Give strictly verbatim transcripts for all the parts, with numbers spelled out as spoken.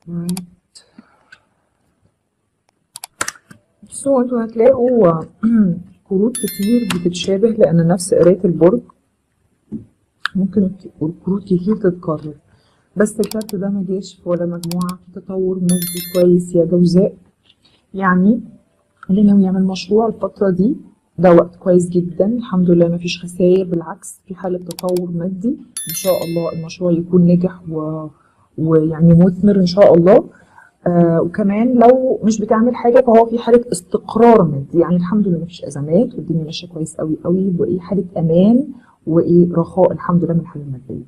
right. بصوا انتوا هتلاقوا كروت كتير بتتشابه لان نفس قراية البرج، ممكن الكروت كتير تتكرر، بس الكارت ده مجاش في ولا مجموعة في تطور مادي كويس يا جوزاء. يعني اللي ناوي يعمل مشروع الفترة دي ده وقت كويس جدا، الحمد لله مفيش خسائر، بالعكس في حالة تطور مادي ان شاء الله، المشروع يكون ناجح و... ويعني مثمر ان شاء الله. آه وكمان لو مش بتعمل حاجة فهو في حالة استقرار مادي، يعني الحمد لله مفيش ازمات والدنيا ماشية كويس قوي قوي، وايه حالة امان وايه رخاء الحمد لله من الحالة المادية.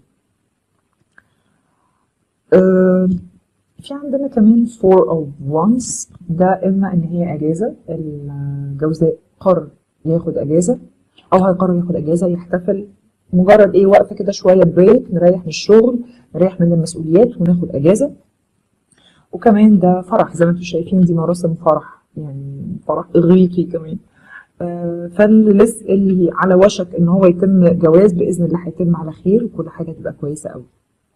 آه في عندنا كمان four of wands، ده اما ان هي اجازة، الجوزاء قرر ياخد اجازة او هيقرر ياخد اجازة يحتفل، مجرد ايه وقفة كده شوية بريك، نريح من الشغل نريح من المسؤوليات وناخد اجازة. وكمان ده فرح زي ما انتم شايفين، دي مراسم فرح، يعني فرح اغريقي كمان. آه فاللي لسه اللي على وشك ان هو يتم جواز باذن الله هيتم على خير وكل حاجة تبقى كويسة قوي.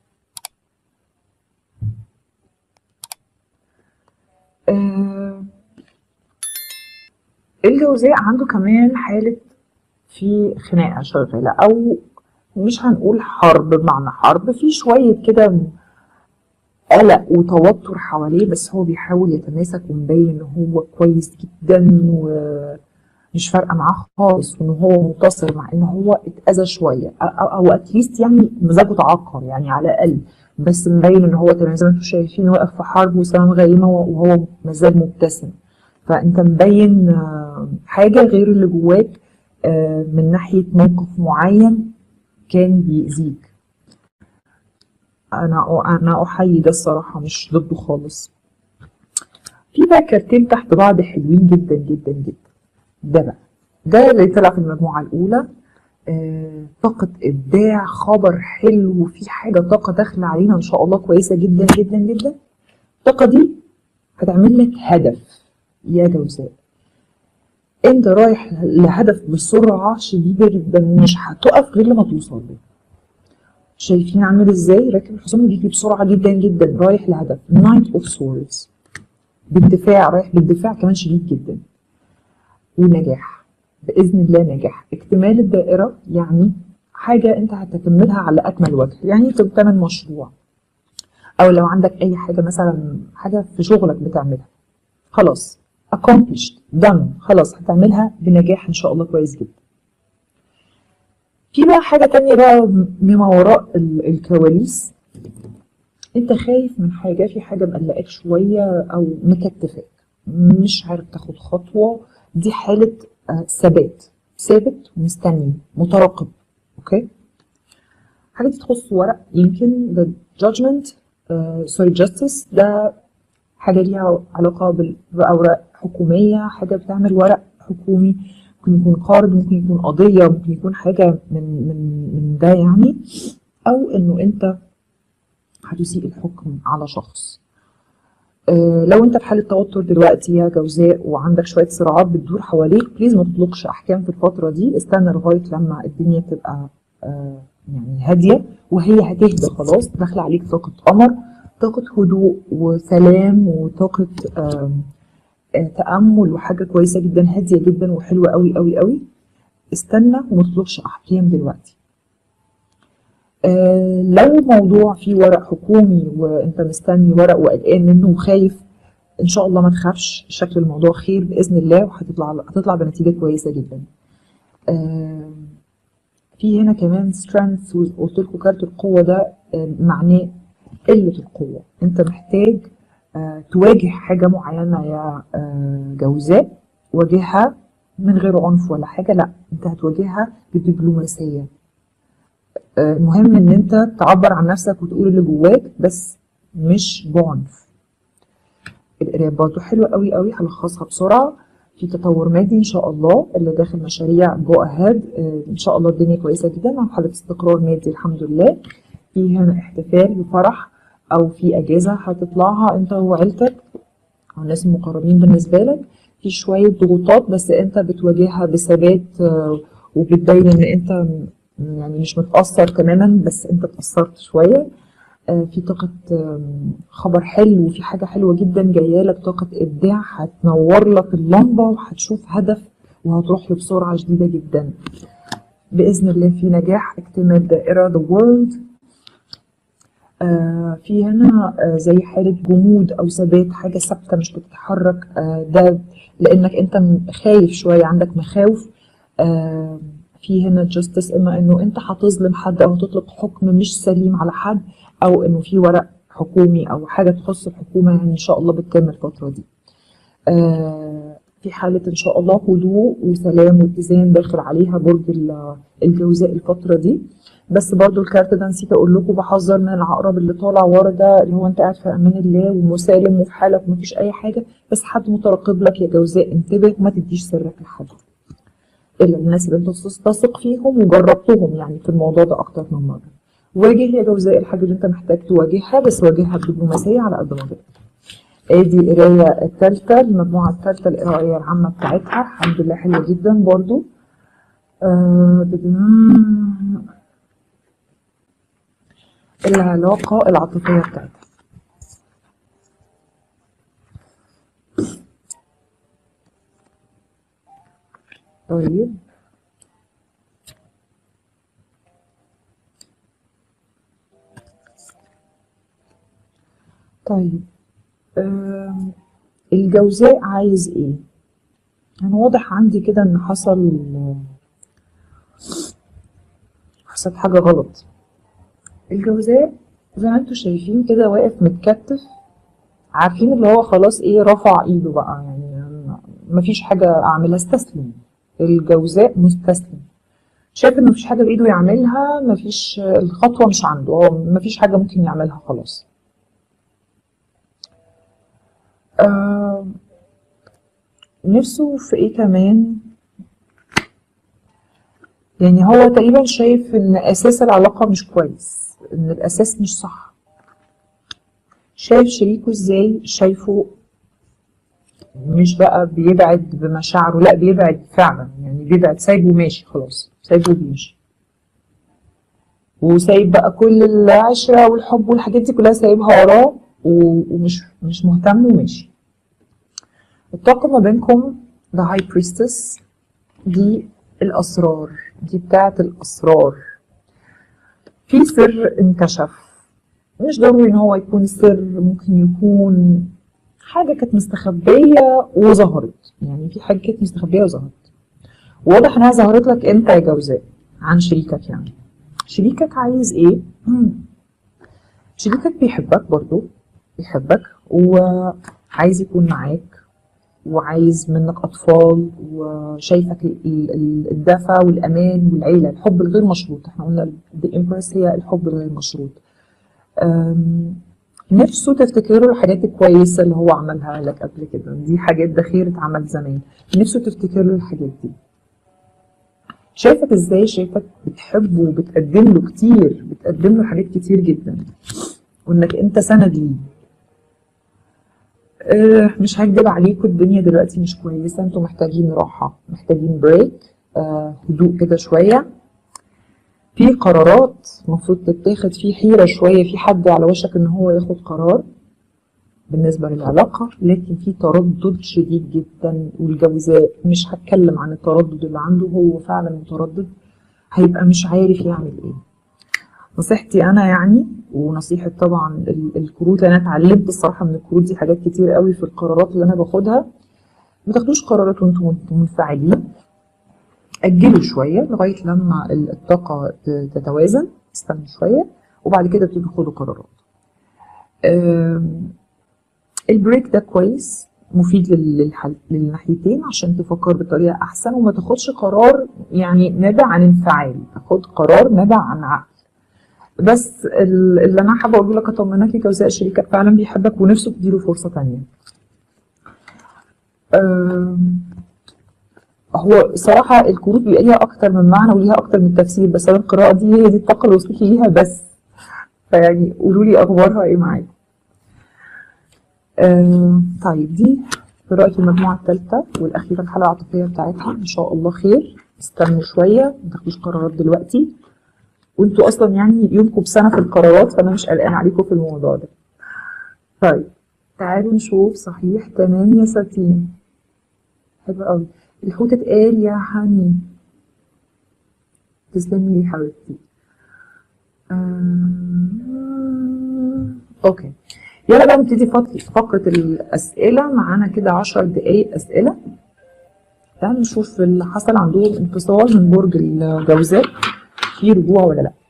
آه الجوزاء عنده كمان حالة في خناقة شغالة، أو مش هنقول حرب بمعنى حرب، في شوية كده قلق وتوتر حواليه، بس هو بيحاول يتماسك ومبين إن هو كويس جدا ومش فارقة معاه خالص، وإن هو منتصر مع إن هو اتأذى شوية أو, أو أتليست يعني مزاجه تعكر يعني على الأقل، بس مبين إن هو تمام زي ما انتم شايفين واقف في حرب وسلام غيمة وهو مازال مبتسم. فأنت مبين حاجة غير اللي جواك من ناحية موقف معين كان بيأذيك. أنا أنا أحيي ده الصراحة، مش ضده خالص. في بقى كارتين تحت بعض حلوين جدا جدا جدا، ده بقى ده اللي طلع في المجموعة الأولى. آه، طاقة إبداع، خبر حلو، في حاجة طاقة داخلة علينا إن شاء الله كويسة جدا جدا جدا. الطاقة دي هتعمل لك هدف يا جوزاء، انت رايح لهدف بسرعة شديدة جدا ومش هتقف غير لما توصل له. شايفين عامل ازاي؟ راكب الحصان بيجري بسرعة جدا جدا رايح لهدف. نايت اوف سورز، بالدفاع، رايح بالدفاع كمان شديد جدا. ونجاح بإذن الله، نجاح اكتمال الدائرة، يعني حاجة انت هتكملها على أكمل وجه، يعني تعمل مشروع أو لو عندك أي حاجة مثلا حاجة في شغلك بتعملها خلاص accomplished done، خلاص هتعملها بنجاح إن شاء الله كويس جدا. في بقى حاجة تانية بقى مما وراء الكواليس، انت خايف من حاجة، في حاجة مقلقاك شوية أو مكتفاك مش عارف تاخد خطوة، دي حالة ثبات، ثابت ومستني مترقب. اوكي، حاجة دي تخص ورق، يمكن ده judgment سوري uh, justice، ده حاجة ليها علاقة بأوراق حكومية، حاجة بتعمل ورق حكومي، ممكن يكون قرض، ممكن يكون قضية، ممكن يكون حاجة من من من ده يعني، أو إنه أنت هتسيء الحكم على شخص. أه لو أنت في حالة توتر دلوقتي يا جوزاء وعندك شوية صراعات بتدور حواليك، بليز ما تطلقش أحكام في الفترة دي، استنى لغاية لما الدنيا تبقى أه يعني هادية، وهي هتهدى خلاص، داخلة عليك طاقة قمر، طاقة هدوء وسلام وطاقة أه تأمل وحاجة كويسة جدا، هادية جدا وحلوة قوي قوي قوي. استنى وما تطلقش أحكام دلوقتي. آه لو موضوع فيه ورق حكومي وانت مستني ورق وقلقان منه وخايف، ان شاء الله ما تخافش، شكل الموضوع خير باذن الله وهتطلع هتطلع بنتيجه كويسه جدا. آه في هنا كمان strength، قلت لكم كارت القوه ده آه معناه قله القوه، انت محتاج آه تواجه حاجه معينه يا آه جوزاء، واجهها من غير عنف ولا حاجه، لا انت هتواجهها بدبلوماسيه. المهم ان انت تعبر عن نفسك وتقول اللي جواك بس مش بعنف. القرايه برضو حلوه قوي قوي، هلخصها بسرعه. في تطور مادي ان شاء الله، اللي داخل مشاريع جو اهاد ان شاء الله الدنيا كويسه جدا، عن حاله استقرار مادي الحمد لله. في هنا احتفال بفرح او في اجازه هتطلعها انت وعيلتك او الناس المقربين بالنسبه لك. في شويه ضغوطات بس انت بتواجهها بثبات وبتبين ان انت يعني مش متأثر تماما، بس انت اتأثرت شوية. آه في طاقة آم، خبر حلو، وفي حاجة حلوة جدا جاية لك، طاقة إبداع هتنور لك اللمبة وهتشوف هدف وهتروح له بسرعة شديدة جدا بإذن الله. في نجاح، اكتمال دائرة the world. آه في هنا آه زي حالة جمود أو ثبات، حاجة ثابتة مش بتتحرك. آه ده لأنك أنت م- خايف شوية، عندك مخاوف. آه في هنا justice، إما إنه أنت هتظلم حد أو هتطلق حكم مش سليم على حد، أو إنه في ورق حكومي أو حاجة تخص الحكومة، يعني إن شاء الله بتتم الفترة دي. آه في حالة إن شاء الله هدوء وسلام واتزان داخل عليها برج ال- الجوزاء الفترة دي. بس برضو الكارت ده نسيت أقول لكم، بحذر من العقرب اللي طالع ورا ده، اللي هو أنت قاعد في أمان الله ومسالم وفي حالك ومفيش أي حاجة، بس حد مترقب لك يا جوزاء، انتبه وما تديش سرك لحد إلا الناس اللي أنت تثق فيهم وجربتهم يعني في الموضوع ده أكتر من مرة. واجه يا جوزاء الحاجة اللي أنت محتاج تواجهها، بس واجهها بدبلوماسية على قد ما تقدر. ادي القرايه الثالثه، المجموعه الثالثه القرايه العامه بتاعتها، الحمد لله حلوه جدا برضو. آه العلاقه العاطفيه بتاعتها. طيب طيب آه الجوزاء عايز ايه؟ انا واضح عندي كده ان حصل حصل حاجه غلط. الجوزاء زي ما انتم شايفين كده واقف متكتف، عارفين اللي هو خلاص ايه، رفع ايده بقى، يعني مفيش حاجه اعملها، استسلم. الجوزاء مستسلم، شايف انه مفيش حاجه بايده يعملها، مفيش، الخطوه مش عنده، هو مفيش حاجه ممكن يعملها خلاص. آه نفسه في ايه كمان؟ يعني هو تقريبا شايف ان اساس العلاقه مش كويس، ان الاساس مش صح. شايف شريكه ازاي؟ شايفه مش بقى بيبعد بمشاعره، لا بيبعد فعلا، يعني بيبعد، سايبه ماشي خلاص، سايبه بيمشي، وسايب بقى كل العشرة والحب والحاجات دي كلها سايبها وراه، ومش مش مهتم وماشي. الطاقة ما بينكم The High Priestess، دي الأسرار، دي بتاعت الأسرار. في سر انكشف، مش ضروري إن هو يكون سر، ممكن يكون حاجة كانت مستخبية وظهرت، يعني في حاجة كانت مستخبية وظهرت، واضح إنها ظهرت لك أنت يا جوزاء عن شريكك. يعني شريكك عايز إيه؟ شريكك بيحبك برضو، بيحبك وعايز يكون معاك، وعايز منك أطفال، وشايفك الدفى والأمان والعيلة، الحب الغير مشروط. احنا قلنا The Empress هي الحب الغير مشروط. نفسه تفتكر له الحاجات الكويسة اللي هو عملها لك قبل كده، دي حاجات ذخيرة عمل زمان، نفسه تفتكر له الحاجات دي. شايفك ازاي؟ شايفك بتحبه وبتقدم له كتير، بتقدم له حاجات كتير جدا، وانك انت سند ليه. أه مش هكدب عليكم، الدنيا دلوقتي مش كويسة، انتوا محتاجين راحة، محتاجين بريك، أه هدوء كده شوية. في قرارات المفروض تتاخد، في حيرة شوية، في حد على وشك ان هو ياخد قرار بالنسبة للعلاقة، لكن في تردد شديد جدا. والجوزاء مش هتكلم عن التردد اللي عنده، هو فعلا متردد، هيبقى مش عارف يعمل ايه. نصيحتي انا يعني، ونصيحة طبعا الكروت، انا اتعلمت الصراحة من الكروت دي حاجات كتير قوي في القرارات اللي انا باخدها. ما تاخدوش قرارات وانتم منفعلين، اجلوا شوية لغاية لما الطاقة تتوازن، استنوا شوية وبعد كده ابتدوا خدوا قرارات. البريك ده كويس، مفيد للحل... للناحيتين، عشان تفكر بطريقة احسن وما تاخدش قرار يعني نابع عن انفعال، تاخد قرار نابع عن عقل. بس اللي انا حابه اقوله لك، اطمنك يا جوزاء، شريكك فعلا بيحبك ونفسه تديله فرصه ثانيه. هو صراحه الكروت بيبقى ليها اكتر من معنى وليها اكتر من تفسير، بس انا القراءه دي هي دي الطاقه اللي وصلت لي ليها بس، فيعني قولوا لي اخبارها ايه معاكم. آه طيب، دي قراءه المجموعه الثالثه والاخيره، الحاله العاطفيه بتاعتها ان شاء الله خير. استنوا شويه، ما تاخدوش قرارات دلوقتي. وانتوا اصلا يعني يومكم بسنه في القرارات، فانا مش قلقان عليكم في الموضوع ده. طيب تعالوا نشوف. صحيح، تمام يا ساتين، حلو قوي. الحوت اتقال يا حني، تسلمي لي حبيبتي. آه... اوكي، يلا بقى نبتدي فقرة فقرة الأسئلة. معانا كده عشر دقايق أسئلة. تعالوا نشوف اللي حصل عندهم انفصال من برج الجوزاء، في رجوع ولا لأ.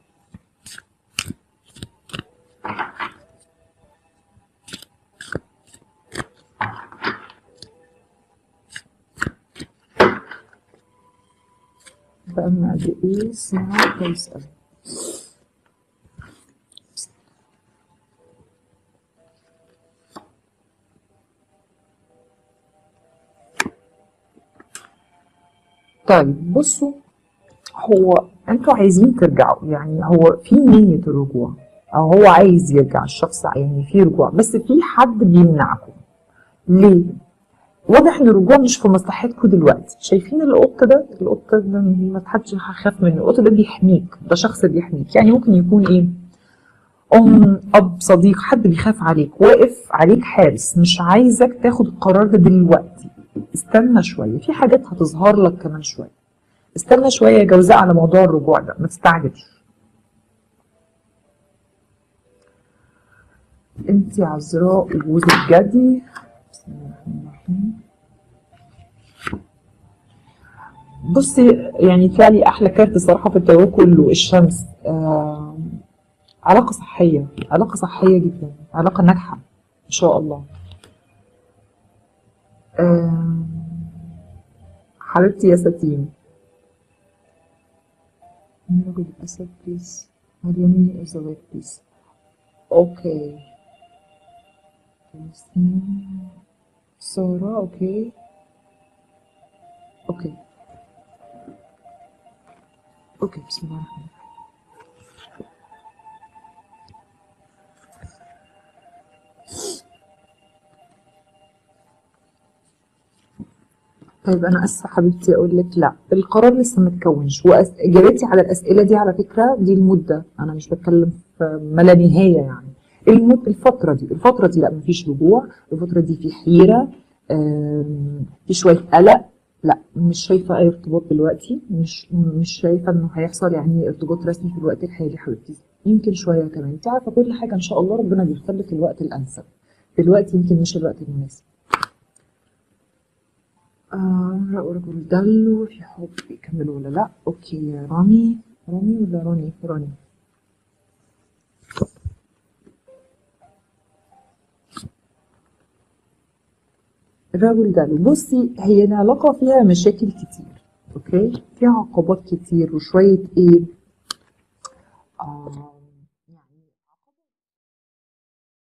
بقى من قد إيه؟ اسمها كويس أوي. طيب بصوا، هو انتوا عايزين ترجعوا، يعني هو في نية الرجوع، او هو عايز يرجع الشخص، يعني في رجوع، بس في حد بيمنعكم. ليه؟ واضح ان الرجوع مش في مصلحتكم دلوقتي. شايفين القط ده؟ القط ده ما حدش هيخاف منه، القط ده بيحميك، ده شخص بيحميك. يعني ممكن يكون ايه؟ ام، اب، صديق، حد بيخاف عليك، واقف عليك حارس، مش عايزك تاخد القرار ده دلوقتي. استنى شويه، في حاجات هتظهر لك كمان شويه. استنى شويه يا جوزاء على موضوع الرجوع ده، ما تستعجلش. انت عذراء وجوزك جدي. بسم الله الرحمن الرحيم. بصي، يعني طلع لي احلى كارت الصراحه في التارot كله، الشمس. آه علاقه صحيه، علاقه صحيه جدا، علاقه ناجحه ان شاء الله. آه حبيبتي يا ساتين. رجل الاسد بليز، مريم الزواج بليز. اوكي، سارة. اوكي اوكي اوكي بسم الله الرحمن الرحيم. طيب انا اسفه حبيبتي اقول لك لا، القرار لسه ما اتكونش، واجابتي على الاسئله دي على فكره دي المده، انا مش بتكلم في ما لا نهايه يعني. المد الفتره دي الفتره دي لا، مفيش رجوع. الفتره دي في حيره، آم، في شويه قلق. لا مش شايفه اي ارتباط دلوقتي، مش مش شايفه انه هيحصل يعني ارتباط رسمي في الوقت الحالي حبيبتي. يمكن شويه كمان، انت عارفه كل حاجه ان شاء الله ربنا بيختار لك الوقت الانسب. دلوقتي يمكن مش الوقت المناسب. آه رجل دلو في حب يكملوا ولا لا؟ اوكي يا رامي. رامي ولا راني؟ راني. الرجل دلو، بصي هي العلاقة فيها مشاكل كتير، اوكي، فيها عقبات كتير وشوية ايه، آه